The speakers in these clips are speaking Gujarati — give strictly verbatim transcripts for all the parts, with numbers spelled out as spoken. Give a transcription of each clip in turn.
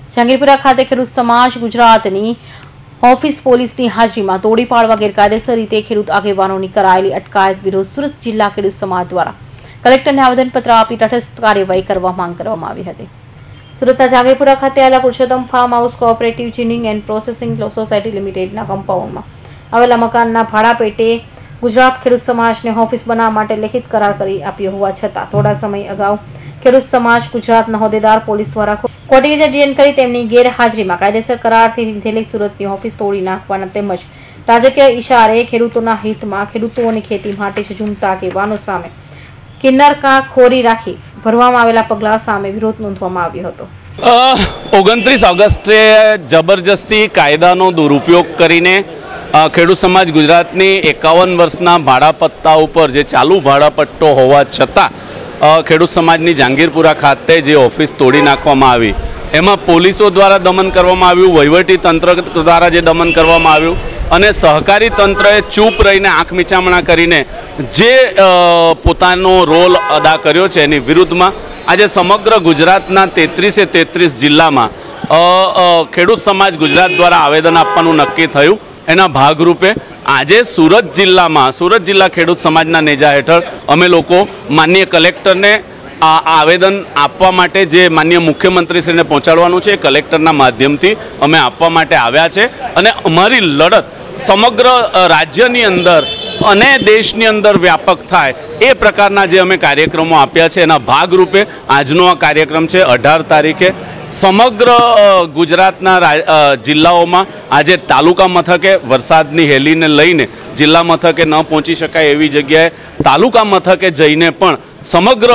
જહાંગીરપુરા ખાતે ખેડૂત સમાજ ગુજરાતની ઓફિસ પોલીસની હાજરીમાં તોડી પાડવા ગેરકાયદેસર રીતે ખેડૂત આગેવાનોની કરાયેલી અટકાયત વિરુદ્ધ સુરત જિલ્લા ખેડૂત સમાજ દ્વારા કલેક્ટરને આવેદનપત્ર આપી તટસ્થ કાર્યવાહી કરવા માંગ કરવામાં આવી હતી। સુરતના જહાંગીરપુરા ખાતે આવેલા Purushottam farm house cooperative ginning and processing society લિમિટેડના કમ્પાઉન્ડમાં આવેલા મકાનના ભાડા પેટે ગુજરાત ખેડૂત સમાજને ઓફિસ બનાવવા માટે લેખિત કરાર કરી આપ્યો હોવા છતાં થોડા સમય અગાઉ ખેડૂત સમાજ ગુજરાતના હોદ્દેદાર પોલીસ દ્વારા ખોટી રીતે ડિટેન કરી તેમની ગેરહાજરીમાં કાયદેસર કરારથી લીધેલી સુરતની ઓફિસ તોડી નાખવાના તેમજ રાજકીય ઇશારે ખેડૂતોના હિતમાં ખેડૂતોની ખેતી માટે ઝૂમતા આગેવાનો સામે કિન્નરકા ખોરી રાખી ભરવામાં આવેલા પગલા સામે વિરોધ નોંધવામાં આવ્યો હતો। ઓગણત્રીસ ઓગસ્ટે જબરજસ્તી કાયદાનો દુરુપયોગ કરીને ખેડૂત સમાજ ગુજરાતની એકાવન વર્ષના ભાડાપટ્ટા ઉપર જે ચાલુ ભાડાપટ્ટો હોવા છતાં ખેડૂત સમાજની જહાંગીરપુરા ખાતે જે ઓફિસ તોડી નાખવામાં આવી એમાં પોલીસો દ્વારા દમન કરવામાં આવ્યું, વહીવટી તંત્ર દ્વારા જે દમન કરવામાં આવ્યું અને સહકારી તંત્રએ ચૂપ રહીને આંખ મીચામણા કરીને જે પોતાનો રોલ અદા કર્યો છે એની વિરુદ્ધમાં આજે સમગ્ર ગુજરાતના તેત્રીસે તેત્રીસ જિલ્લામાં ખેડૂત સમાજ ગુજરાત દ્વારા આવેદન આપવાનું નક્કી થયું। એના ભાગરૂપે આજે સુરત જિલ્લામાં સુરત જિલ્લા ખેડૂત સમાજના નેજા હેઠળ અમે લોકો માનનીય કલેક્ટરને આ આવેદન આપવા માટે જે માનનીય મુખ્યમંત્રીશ્રીને પહોંચાડવાનું છે એ કલેક્ટરના માધ્યમથી અમે આપવા માટે આવ્યા છે અને અમારી લડત સમગ્ર રાજ્યની અંદર અને દેશની અંદર વ્યાપક થાય એ પ્રકારના જે અમે કાર્યક્રમો આપ્યા છે એના ભાગરૂપે આજનો આ કાર્યક્રમ છે। અઢાર તારીખે સમગ્ર ગુજરાતના જિલ્લાઓમાં આજે તાલુકા મથકે વરસાદની હેલીને લઈને જિલ્લા મથકે ન પહોંચી શકાય એવી જગ્યાએ તાલુકા મથકે જઈને પણ સમગ્ર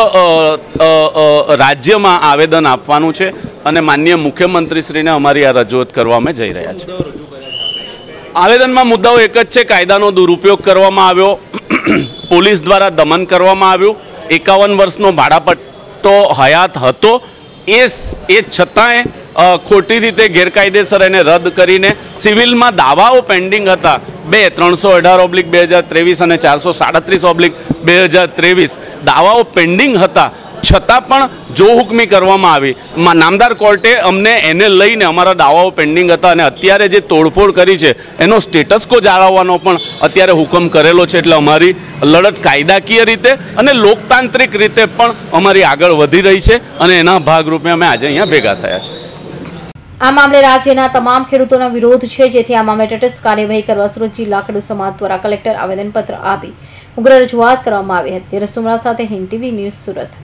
રાજ્યમાં આવેદન આપવાનું છે અને માનનીય મુખ્યમંત્રીશ્રીને અમારી આ રજૂઆત કરવા અમે જઈ રહ્યા છીએ। આવેદનમાં મુદ્દાઓ એક જ છે, કાયદાનો દુરુપયોગ કરવામાં આવ્યો, પોલીસ દ્વારા દમન કરવામાં આવ્યું, એકાવન વર્ષનો ભાડાપટ્ટો હયાત હતો એ એ છતાંય ખોટી રીતે ગેરકાયદેસર એને રદ કરીને સિવિલમાં દાવાઓ પેન્ડિંગ હતા બે ત્રણસો અઢાર ઓબ્લિક બે હજાર ત્રેવીસ અને ચારસો સાડત્રીસ ઓબ્લિક બે હજાર ત્રેવીસ દાવાઓ પેન્ડિંગ હતા છતાં પણ જો હુકમી કરવામાં આવી નામદાર કોર્ટે અમને એને લઈને અમારા દાવાઓ પેન્ડિંગ હતા અને અત્યારે જે તોડફોડ કરી છે એનો સ્ટેટસ કો જાળવવાનો પણ અત્યારે હુકમ કરેલો છે। એટલે અમારી લડત કાયદાકીય રીતે અને લોકતાંત્રિક રીતે પણ અમારી આગળ વધી રહી છે અને એના ભાગરૂપે અમે આજે અહીંયા ભેગા થયા છે। આ મામલે રાજ્યના તમામ ખેડૂતોનો વિરોધ છે, જેથી આ મામલે તટસ્થ કાર્યવાહી કરવા સુરત જિલ્લા ખેડૂત સમાજ દ્વારા કલેક્ટર આવેદનપત્ર આપી ઉગ્ર રજૂઆત કરવામાં આવી હતી। રસુમરા સાથે હિન્દ ટીવી ન્યૂઝ સુરત।